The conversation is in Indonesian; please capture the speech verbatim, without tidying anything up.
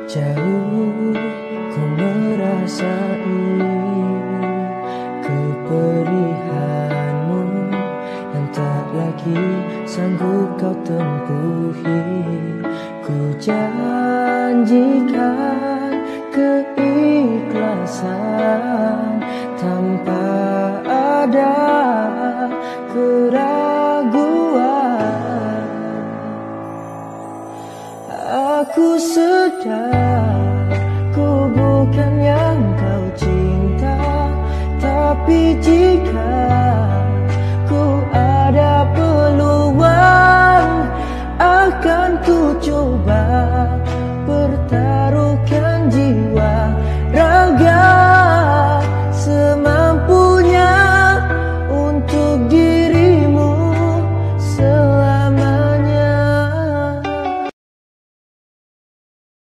Jauh ku merasai keperihanmu yang tak lagi sanggup kau tempuhi. Ku janjikan keikhlasan tanpa ada keraguan. Aku sedar ku bukan yang kau cinta, tapi jika ku ada peluang akan ku coba.